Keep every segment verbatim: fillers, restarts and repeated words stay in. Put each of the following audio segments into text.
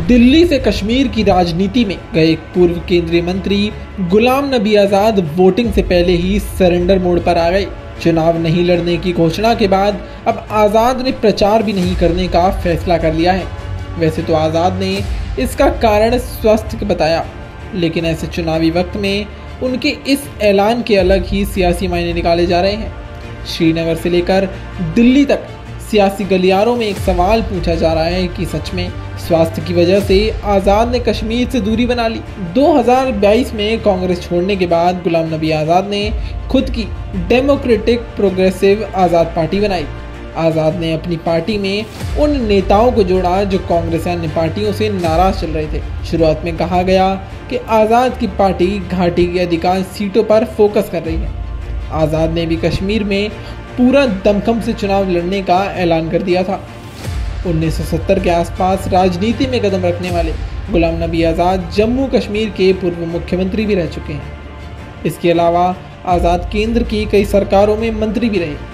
दिल्ली से कश्मीर की राजनीति में गए पूर्व केंद्रीय मंत्री गुलाम नबी आज़ाद वोटिंग से पहले ही सरेंडर मोड पर आ गए। चुनाव नहीं लड़ने की घोषणा के बाद अब आज़ाद ने प्रचार भी नहीं करने का फैसला कर लिया है। वैसे तो आज़ाद ने इसका कारण स्वास्थ्य बताया, लेकिन ऐसे चुनावी वक्त में उनके इस ऐलान के अलग ही सियासी मायने निकाले जा रहे हैं। श्रीनगर से लेकर दिल्ली तक सियासी गलियारों में एक सवाल पूछा जा रहा है कि सच में स्वास्थ्य की वजह से आज़ाद ने कश्मीर से दूरी बना ली। दो हज़ार बाईस में कांग्रेस छोड़ने के बाद गुलाम नबी आज़ाद ने खुद की डेमोक्रेटिक प्रोग्रेसिव आज़ाद पार्टी बनाई। आज़ाद ने अपनी पार्टी में उन नेताओं को जोड़ा जो कांग्रेस या अन्य पार्टियों से नाराज चल रहे थे। शुरुआत में कहा गया कि आज़ाद की पार्टी घाटी की अधिकांश सीटों पर फोकस कर रही है। आज़ाद ने भी कश्मीर में पूरा दमखम से चुनाव लड़ने का ऐलान कर दिया था। उन्नीस सौ सत्तर के आसपास राजनीति में कदम रखने वाले गुलाम नबी आज़ाद जम्मू कश्मीर के पूर्व मुख्यमंत्री भी रह चुके हैं। इसके अलावा आज़ाद केंद्र की कई सरकारों में मंत्री भी रहे।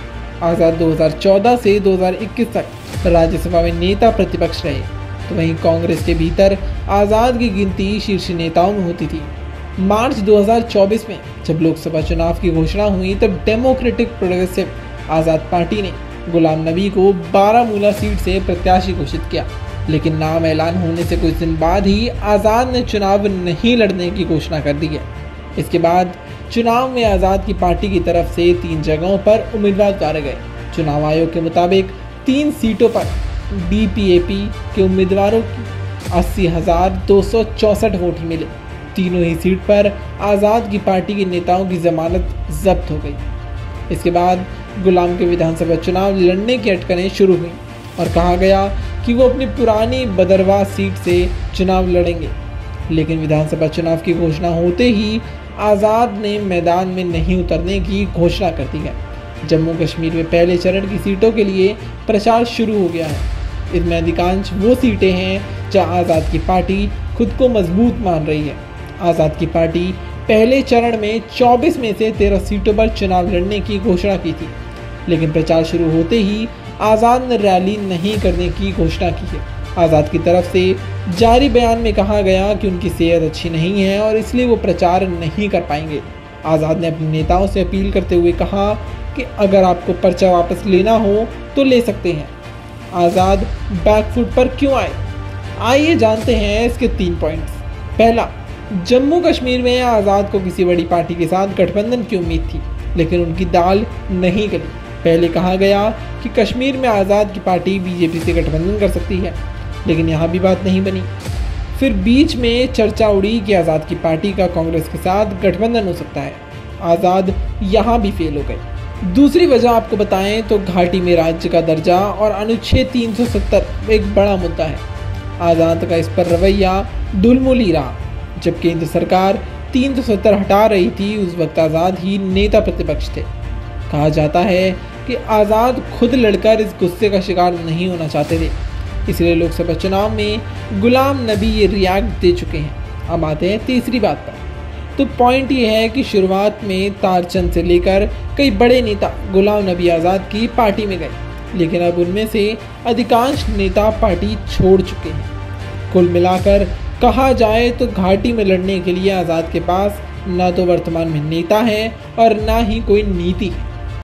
आज़ाद दो हज़ार चौदह से दो हज़ार इक्कीस तक राज्यसभा में नेता प्रतिपक्ष रहे, तो वहीं कांग्रेस के भीतर आज़ाद की गिनती शीर्ष नेताओं में होती थी। मार्च दो हज़ार चौबीस में जब लोकसभा चुनाव की घोषणा हुई तब डेमोक्रेटिक प्रोग्रेसिव आज़ाद पार्टी ने गुलाम नबी को बारामूला सीट से प्रत्याशी घोषित किया, लेकिन नाम ऐलान होने से कुछ दिन बाद ही आज़ाद ने चुनाव नहीं लड़ने की घोषणा कर दी है। इसके बाद चुनाव में आज़ाद की पार्टी की तरफ से तीन जगहों पर उम्मीदवार उतारे गए। चुनाव आयोग के मुताबिक तीन सीटों पर डी पी ए पी के उम्मीदवारों की अस्सी हज़ार दो सौ चौंसठ वोट मिले। तीनों ही सीट पर आज़ाद की पार्टी के नेताओं की जमानत जब्त हो गई। इसके बाद गुलाम के विधानसभा चुनाव लड़ने की अटकलें शुरू हुई और कहा गया कि वो अपनी पुरानी बदरवा सीट से चुनाव लड़ेंगे, लेकिन विधानसभा चुनाव की घोषणा होते ही आज़ाद ने मैदान में नहीं उतरने की घोषणा कर दी है। जम्मू कश्मीर में पहले चरण की सीटों के लिए प्रचार शुरू हो गया है। इसमें अधिकांश वो सीटें हैं जहां आज़ाद की पार्टी खुद को मजबूत मान रही है। आज़ाद की पार्टी पहले चरण में चौबीस में से तेरह सीटों पर चुनाव लड़ने की घोषणा की थी, लेकिन प्रचार शुरू होते ही आज़ाद ने रैली नहीं करने की घोषणा की है। आज़ाद की तरफ से जारी बयान में कहा गया कि उनकी सेहत अच्छी नहीं है और इसलिए वो प्रचार नहीं कर पाएंगे। आज़ाद ने अपने नेताओं से अपील करते हुए कहा कि अगर आपको पर्चा वापस लेना हो तो ले सकते हैं। आज़ाद बैकफुट पर क्यों आए? आइए जानते हैं इसके तीन पॉइंट्स। पहला, जम्मू कश्मीर में आज़ाद को किसी बड़ी पार्टी के साथ गठबंधन की उम्मीद थी, लेकिन उनकी दाल नहीं गली। पहले कहा गया कि कश्मीर में आज़ाद की पार्टी बी जे पी से गठबंधन कर सकती है, लेकिन यहाँ भी बात नहीं बनी। फिर बीच में चर्चा उड़ी कि आज़ाद की पार्टी का कांग्रेस के साथ गठबंधन हो सकता है। आज़ाद यहाँ भी फेल हो गए। दूसरी वजह आपको बताएं तो घाटी में राज्य का दर्जा और अनुच्छेद तीन सौ सत्तर एक बड़ा मुद्दा है। आज़ाद का इस पर रवैया ढुलमुल ही रहा। जब केंद्र सरकार तीन सौ सत्तर हटा रही थी, उस वक्त आज़ाद ही नेता प्रतिपक्ष थे। कहा जाता है कि आज़ाद खुद लड़कर इस गुस्से का शिकार नहीं होना चाहते थे, इसलिए लोकसभा चुनाव में गुलाम नबी ये रिएक्ट दे चुके हैं। अब आते हैं तीसरी बात पर। तो पॉइंट ये है कि शुरुआत में तारचंद से लेकर कई बड़े नेता गुलाम नबी आज़ाद की पार्टी में गए, लेकिन अब उनमें से अधिकांश नेता पार्टी छोड़ चुके हैं। कुल मिलाकर कहा जाए तो घाटी में लड़ने के लिए आज़ाद के पास ना तो वर्तमान में नेता है और ना ही कोई नीति है।